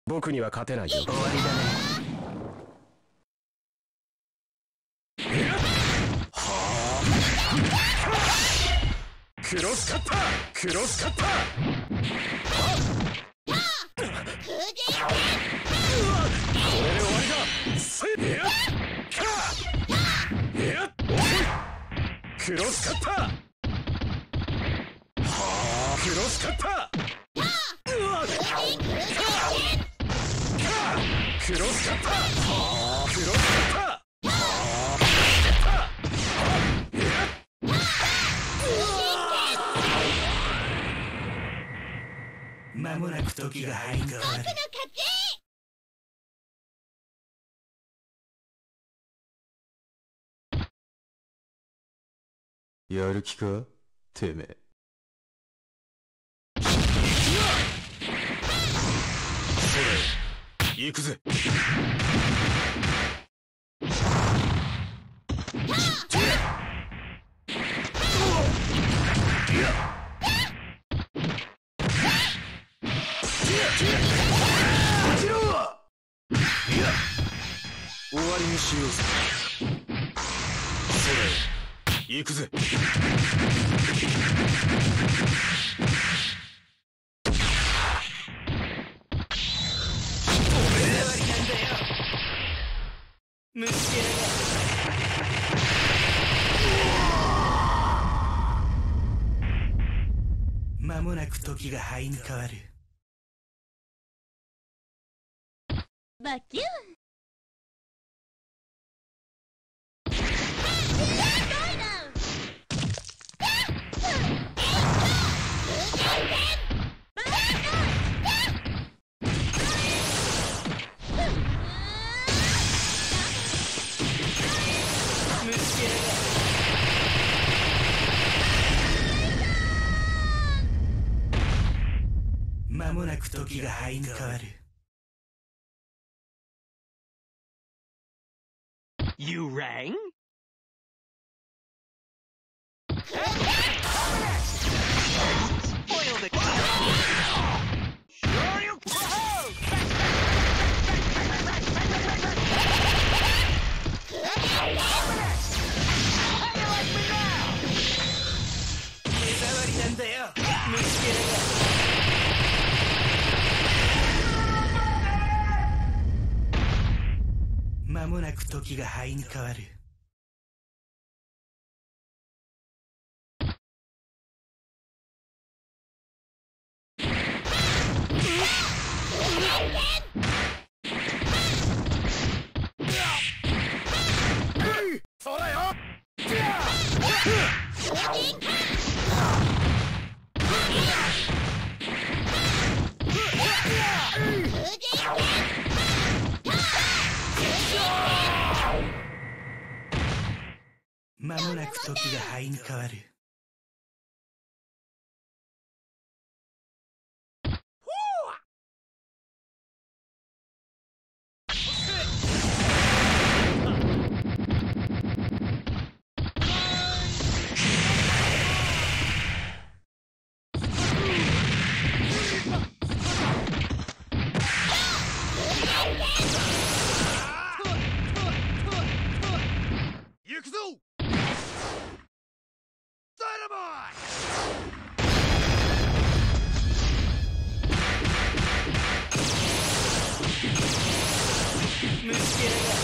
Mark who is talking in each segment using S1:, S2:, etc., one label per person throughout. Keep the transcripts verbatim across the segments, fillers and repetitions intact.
S1: 僕には勝てないよ。
S2: 終わりだね。
S1: クロスカッター、クロスカッター。これで終わりだ。せいやかやっクロスカッター。クロスカッター。クロスカッター。クロスカッター。
S2: 間もなく時が入る。僕の勝ち。
S3: やる気かてめえ。
S1: それ行くぜ。終わりにしようぜ。それ行くぜ。
S2: 虫けら間もなく時が灰に変わる。
S4: バキュン。
S2: 間もなく時が灰に変わる。
S5: You rang? Spoil the Sure you How you like me now?
S2: 目障りなんだよ、虫けらが。間もなく時が灰に変わる。
S1: そうだよ。
S2: 間もなく時が灰に変わる。
S1: 行くぞ。
S2: 虫けらが。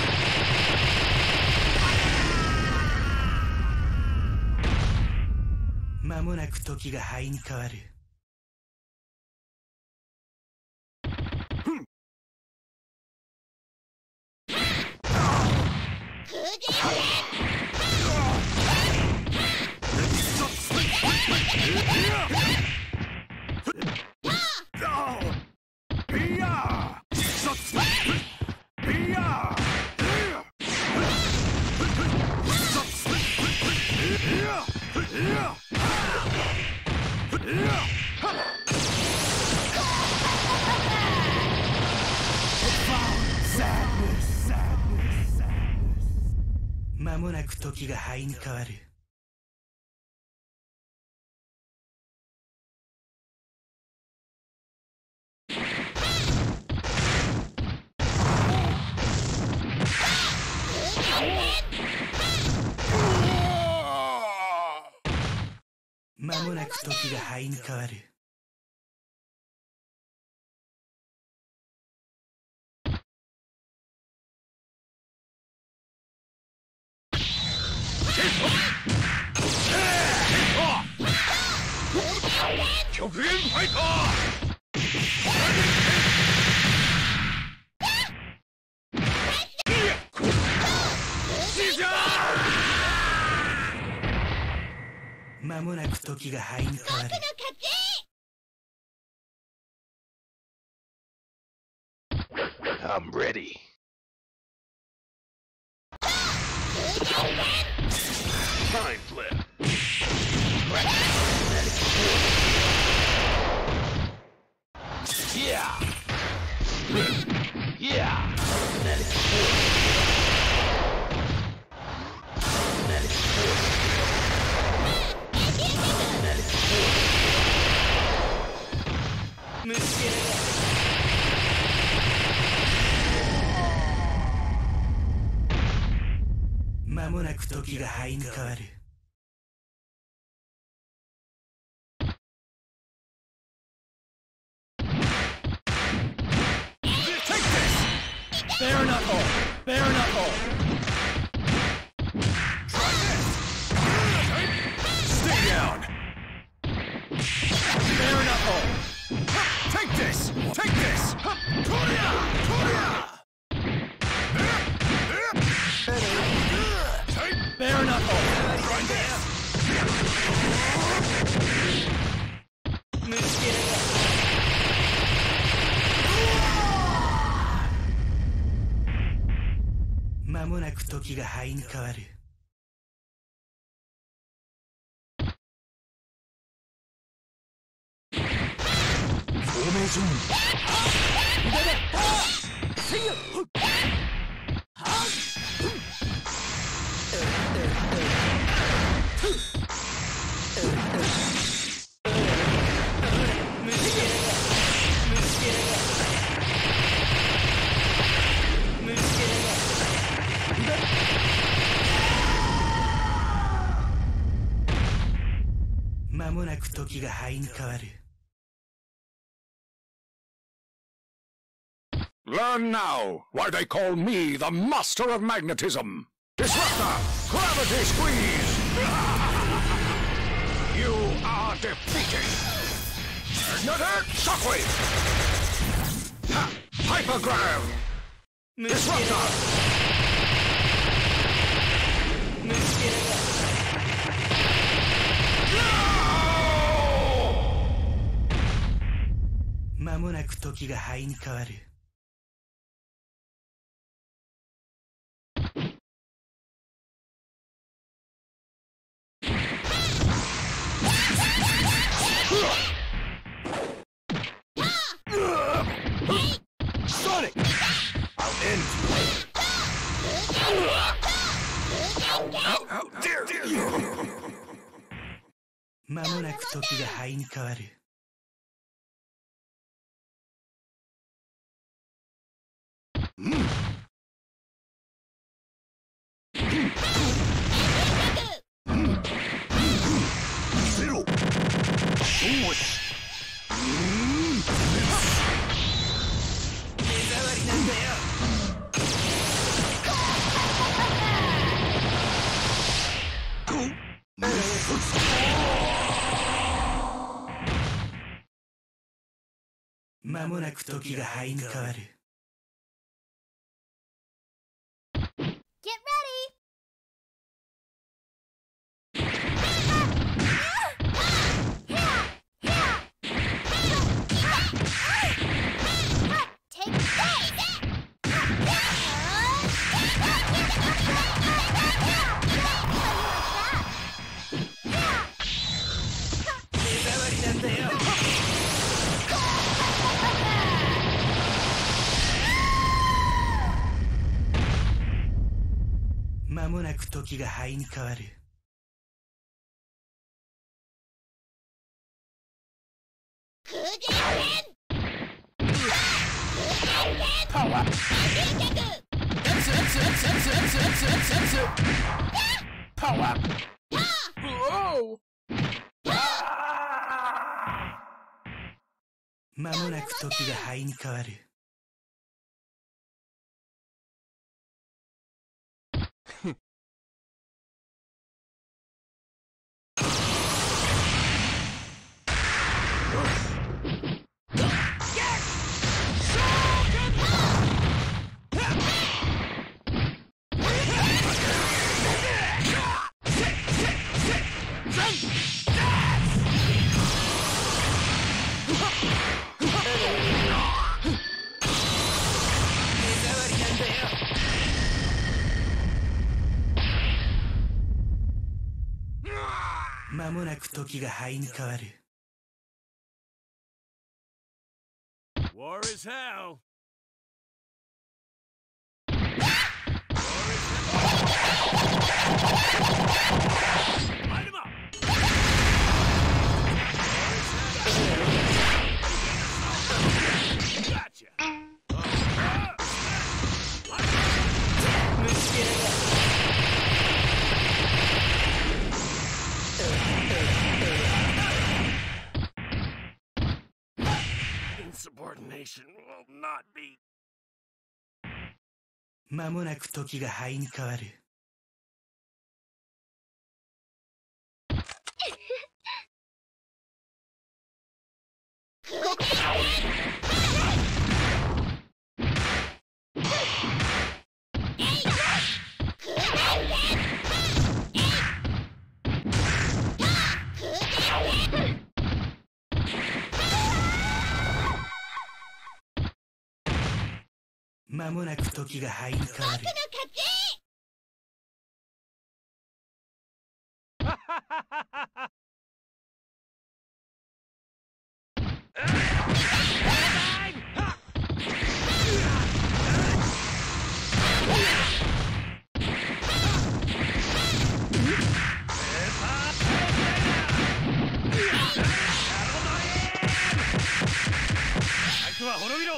S2: 間もなく時が灰に変わる。間もなく時が灰に変わる。 間もなく時が灰に変わる。
S1: 極限ファイター。
S2: 間もなく時が灰に変わる。
S1: I'm ready. Time flip. Yeah. Yeah. Kinetic force. Kinetic force. Kinetic force.
S2: 虫けら間もなく時が灰に変わる。
S1: Bare knuckle! Bare knuckle! Try this! Stay down! Bare knuckle! Take this! Take this! Toria! Toria! Bare knuckle! Try this!
S2: 虫けら間もなく時が灰に変わる。
S1: フォーメーション。
S2: 間もなく時が灰に変わる。
S1: Learn now why they call me the master of magnetism. Disruptor, gravity squeeze. You are defeated. Magnetic shockwave. Ha, hypergrav. Disruptor.
S2: 間もなく時が灰に変わる。
S1: Sonic! I'll end you. How, how dare you!
S2: 間もなく時が灰に変わる。間もなく時が灰に変わる。
S4: Get ready! Take this!
S2: 間もなく時が灰に変わる。
S1: Power! Power!
S2: Whoa!
S6: 間もなく時が灰に変わる。間もなく時が灰に変わる。
S2: War is hell. Light him up. Gotcha. Insubordination will not be.
S6: 間もなく時が灰に変わる。間もなく時が灰に変わる。
S2: 相手は滅びろ。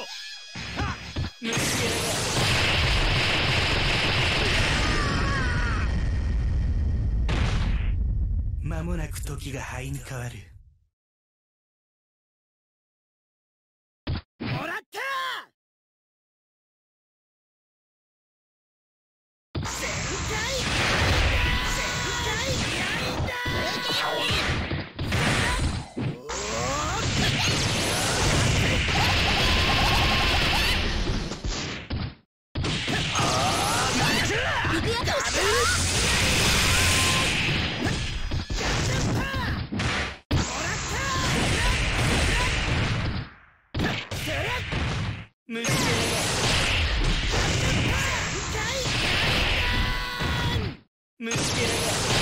S6: 間もなく時が灰に変わる。
S2: もらった。旋回旋回やんだ。
S6: 虫けらが虫けらが